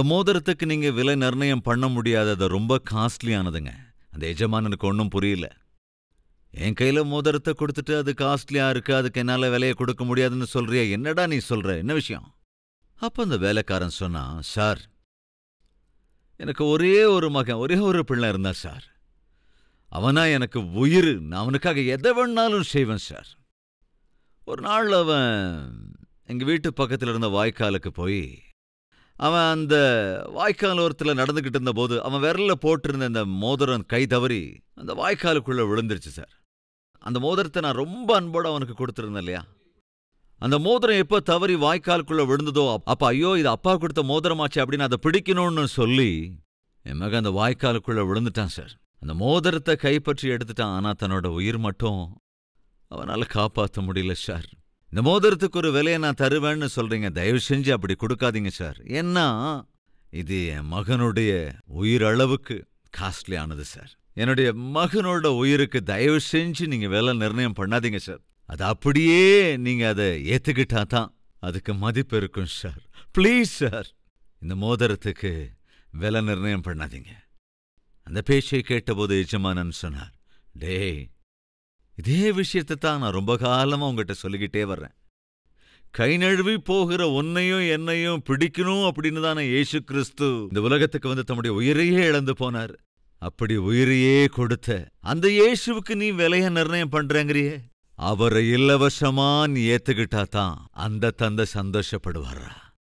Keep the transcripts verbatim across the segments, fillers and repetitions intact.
மோதிரத்துக்கு நீங்க விலை நிர்ணயம் பண்ண முடியாதது, ரொம்ப காஸ்ட்லியானதுங்க. அந்த எஜமானனுக்கு ஒன்றும் புரியல. என் கையில மோதிரத்தை கொடுத்துட்டு அது காஸ்ட்லியா இருக்கு, அதுக்கு என்னால விலையை கொடுக்க முடியாதுன்னு சொல்றியா? என்னடா நீ சொல்ற, என்ன விஷயம்? அப்ப அந்த வேலைக்காரன் சொன்னா, சார், எனக்கு ஒரே ஒரு மகன், ஒரே ஒரு பிள்ளை இருந்தா சார். அவனா எனக்கு உயிர். நான் அவனுக்காக எதை வேணாலும் செய்வேன் சார். ஒரு நாள் அவன் எங்க வீட்டு பக்கத்தில் இருந்த வாய்க்காலுக்கு போய், அவன் அந்த வாய்க்கால் ஓரத்தில் நடந்துகிட்டு இருந்த போது அவன் விரல்ல போட்டிருந்த அந்த மோதிரம் கை தவறி அந்த வாய்க்காலுக்குள்ள விழுந்துருச்சு சார். அந்த மோதிரத்தை நான் ரொம்ப அன்போடு அவனுக்கு கொடுத்துருந்தேன் இல்லையா? அந்த மோதிரம் எப்போ தவறி வாய்க்காலுக்குள்ள விழுந்ததோ அப்ப ஐயோ இது அப்பா கொடுத்த மோதிரமாச்சு அப்படின்னு அதை பிடிக்கணும்னு சொல்லி என் மகன் அந்த வாய்க்காலுக்குள்ள விழுந்துட்டான் சார். அந்த மோதிரத்தை கைப்பற்றி எடுத்துட்டான். ஆனா தன்னோட உயிர் மட்டும் அவனால காப்பாற்ற முடியல சார். இந்த மோதிரத்துக்கு ஒரு விலையை நான் தருவேன்னு சொல்றீங்க, தயவு செஞ்சு அப்படி கொடுக்காதீங்க சார். ஏன்னா இது என் மகனுடைய உயிர் அளவுக்கு காஸ்ட்லியானது சார். என்னுடைய மகனோட உயிருக்கு தயவு செஞ்சு நீங்க விலை நிர்ணயம் பண்ணாதீங்க சார். அது அப்படியே நீங்க அதை ஏத்துக்கிட்டா தான் அதுக்கு மதிப்பு இருக்கும் சார். பிளீஸ் சார், இந்த மோதிரத்துக்கு விலை நிர்ணயம் பண்ணாதீங்க. அந்த பேச்சை கேட்டபோது எஜமானன் சொன்னார், டேய், இதே விஷயத்தை தான் நான் ரொம்ப காலமா உங்ககிட்ட சொல்லிக்கிட்டே வர்றேன். கை நழுவி போகிற உன்னையும் என்னையும் பிடிக்கணும் அப்படின்னு தானே இயேசு கிறிஸ்து இந்த உலகத்துக்கு வந்து தம்முடைய உயிரையே இழந்து போனார். அப்படி உயிரையே கொடுத்த அந்த இயேசுவுக்கு நீ விலைய நிர்ணயம் பண்றேங்கிறியே, அவரை இலவசமா நீ ஏத்துக்கிட்டா தான் அந்த தந்தை சந்தோஷப்படுவாரா?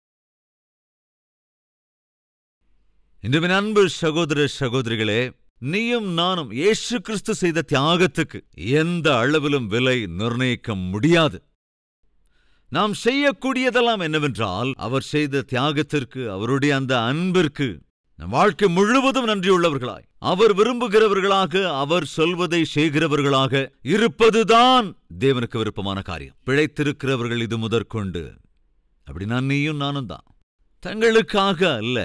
இன்று அன்பு சகோதர சகோதரிகளே, நீயும் நானும் இயேசு கிறிஸ்து செய்த தியாகத்துக்கு எந்த அளவிலும் விலை நிர்ணயிக்க முடியாது. நாம் செய்யக்கூடியதெல்லாம் என்னவென்றால், அவர் செய்த தியாகத்திற்கு, அவருடைய அந்த அன்பிற்கு நம் வாழ்க்கை முழுவதும் நன்றியுள்ளவர்களாய், அவர் விரும்புகிறவர்களாக, அவர் சொல்வதை செய்கிறவர்களாக இருப்பதுதான் தேவனுக்கு விருப்பமான காரியம். பிழைத்திருக்கிறவர்கள் இது முதற்கொண்டு அப்படின்னா நீயும் நானும் தான். தங்களுக்காக அல்ல,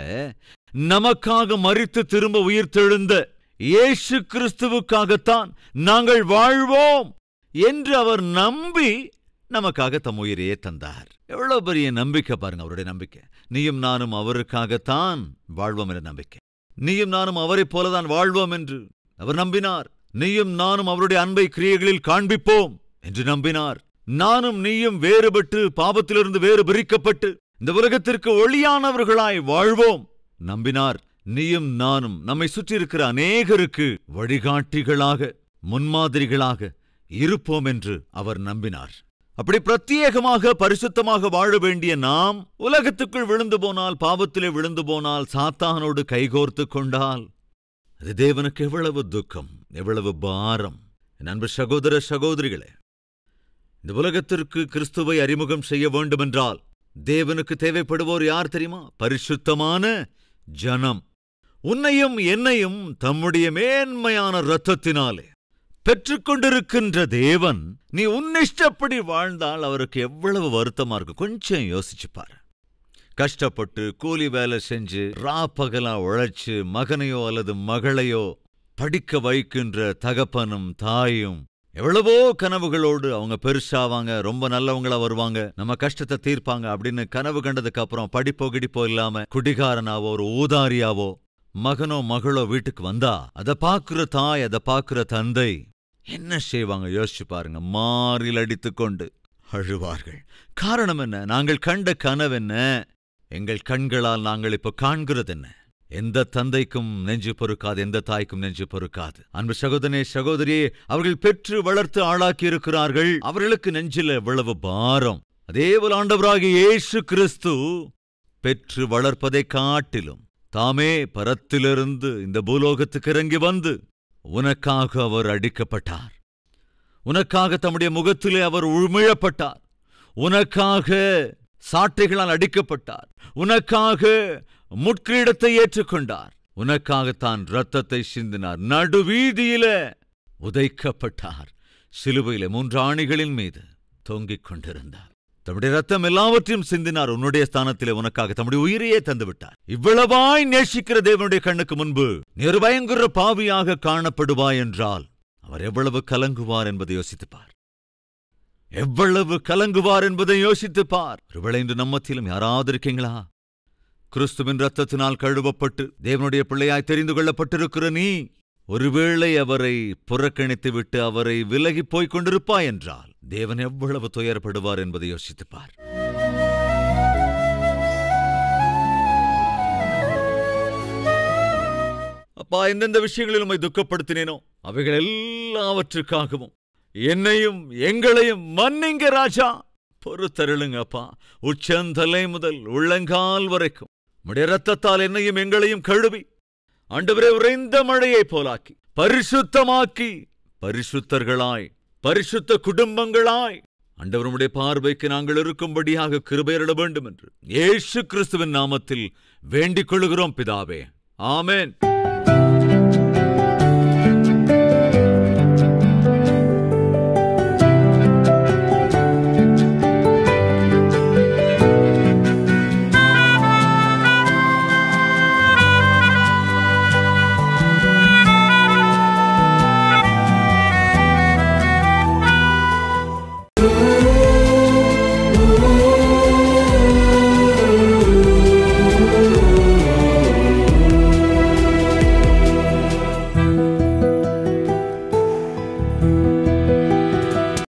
நமக்காக மரித்து திரும்ப உயிர்த்தெழுந்த இயேசு கிறிஸ்துவுக்காகத்தான் நாங்கள் வாழ்வோம் என்று அவர் நம்பி நமக்காக தம் உயிரையே தந்தார். எவ்வளவு பெரிய நம்பிக்கை பாருங்க, அவருடைய நம்பிக்கை. நீயும் நானும் அவருக்காகத்தான் வாழ்வோம் என்ற நம்பிக்கை. நீயும் நானும் அவரைப் போலதான் வாழ்வோம் என்று அவர் நம்பினார். நீயும் நானும் அவருடைய அன்பை கிரியைகளில் காண்பிப்போம் என்று நம்பினார். நானும் நீயும் வேறுபட்டு பாவத்திலிருந்து வேறு பிரிக்கப்பட்டு இந்த உலகத்திற்கு ஒளியானவர்களாய் வாழ்வோம் நம்பினார். நீயும் நானும் நம்மை சுற்றியிருக்கிற அநேகருக்கு வழிகாட்டிகளாக, முன்மாதிரிகளாக இருப்போம் என்று அவர் நம்பினார். அப்படி பிரத்யேகமாக பரிசுத்தமாக வாழ வேண்டிய நாம் உலகத்துக்குள் விழுந்து போனால், பாவத்திலே விழுந்து போனால், சாத்தானோடு கைகோர்த்து கொண்டால் அது தேவனுக்கு எவ்வளவு துக்கம், எவ்வளவு பாரம். என் அன்பு சகோதர சகோதரிகளே, இந்த உலகத்திற்கு கிறிஸ்துவை அறிமுகம் செய்ய வேண்டுமென்றால் தேவனுக்கு தேவைப்படுவோர் யார் தெரியுமா? பரிசுத்தமான ஜனம். உன்னையும் என்னையும் தம்முடைய மேன்மையான இரத்தத்தினாலே பெற்றுக்கொண்டிருக்கின்ற தேவன், நீ உன்னிஷ்டப்படி வாழ்ந்தால் அவருக்கு எவ்வளவு வருத்தமா இருக்கும். கொஞ்சம் யோசிச்சுப்பாரு. கஷ்டப்பட்டு கூலி வேலை செஞ்சு ரா பகலா உழைச்சு மகனையோ அல்லது மகளையோ படிக்க வைக்கின்ற தகப்பனும் தாயும் எவ்வளவோ கனவுகளோடு அவங்க பெருசாவாங்க, ரொம்ப நல்லவங்களா வருவாங்க, நம்ம கஷ்டத்தை தீர்ப்பாங்க அப்படின்னு கனவு கண்டதுக்கு அப்புறம் படிப்போ கிடிப்போ இல்லாம குடிகாரனாவோ ஒரு ஊதாரியாவோ மகனோ மகளோ வீட்டுக்கு வந்தா அதை பாக்குற தாய், அதை பாக்குற தந்தை என்ன செய்வாங்க யோசிச்சு பாருங்க. மாறில் அடித்து கொண்டு அழுவார்கள். காரணம் என்ன? நாங்கள் கண்ட கனவு என்ன? எங்கள் கண்களால் நாங்கள் இப்ப காண்கிறது என்ன? எந்த தந்தைக்கும் நெஞ்சு பொறுக்காது, எந்த தாய்க்கும் நெஞ்சு பொறுக்காது. அன்பு சகோதரனே சகோதரியே, அவர்கள் பெற்று வளர்த்து ஆளாக்கி இருக்கிறார்கள். அவர்களுக்கு நெஞ்சில் எவ்வளவு பாரம். அதேபோல் ஆண்டவராகிய இயேசு கிறிஸ்து பெற்று வளர்ப்பதை காட்டிலும் தாமே பரத்திலிருந்து இந்த பூலோகத்துக்கு இறங்கி வந்து உனக்காக அவர் அடிக்கப்பட்டார். உனக்காக தம்முடைய முகத்திலே அவர் உமிழப்பட்டார். உனக்காக சாட்டைகளால் அடிக்கப்பட்டார். உனக்காக முட்கிரீடத்தை ஏற்றுக்கொண்டார். உனக்காகத்தான் இரத்தத்தை சிந்தினார். நடுவீதியில உதைக்கப்பட்டார். சிலுவையிலே மூன்று ஆணிகளின் மீது தொங்கிக் கொண்டிருந்தார். தம்முடைய ரத்தம் எல்லாவற்றையும் சிந்தினார். உன்னுடைய ஸ்தானத்திலே உனக்காக தம்முடைய உயிரையே தந்துவிட்டார். இவ்வளவாய் நேசிக்கிற தேவனுடைய கண்ணுக்கு முன்பு நீ பயங்கர பாவியாக காணப்படுவாய் என்றால் அவர் எவ்வளவு கலங்குவார் என்பதை யோசித்துப்பார். எவ்வளவு கலங்குவார் என்பதை யோசித்துப்பார். ஒருவேளை இன்று நம்மத்திலும் யாராவது இருக்கீங்களா? கிறிஸ்துவின் இரத்தத்தினால் கழுவப்பட்டு தேவனுடைய பிள்ளையாய் தெரிந்து கொள்ளப்பட்டிருக்கிற நீ ஒருவேளை அவரை புறக்கணித்து விட்டு அவரை விலகி போய்க் கொண்டிருப்பாய் என்றால் தேவன் எவ்வளவு துயரப்படுவார் என்பதை யோசித்துப்பார். அப்பா, எந்தெந்த விஷயங்களில் உம்மை துக்கப்படுத்தினேனோ அவைகள் எல்லாவற்றுக்காகவும் என்னையும் எங்களையும் மன்னிங்க ராஜா. பொறுத்தருளுங்க அப்பா. உச்சந்தலை முதல் உள்ளங்கால் வரைக்கும் உம்முடைய இரத்தத்தால் என்னையும் எங்களையும் கழுவி ஆண்டவரே உறைந்த மழையை போலாக்கி பரிசுத்தமாக்கி பரிசுத்தர்களாய் பரிசுத்த குடும்பங்களாய் ஆண்டவருடைய பார்வைக்கு நாங்கள் இருக்கும்படியாக கிருபையிட வேண்டும் என்று இயேசு கிறிஸ்துவின் நாமத்தில் வேண்டிக் கொள்கிறோம் பிதாவே. ஆமென்.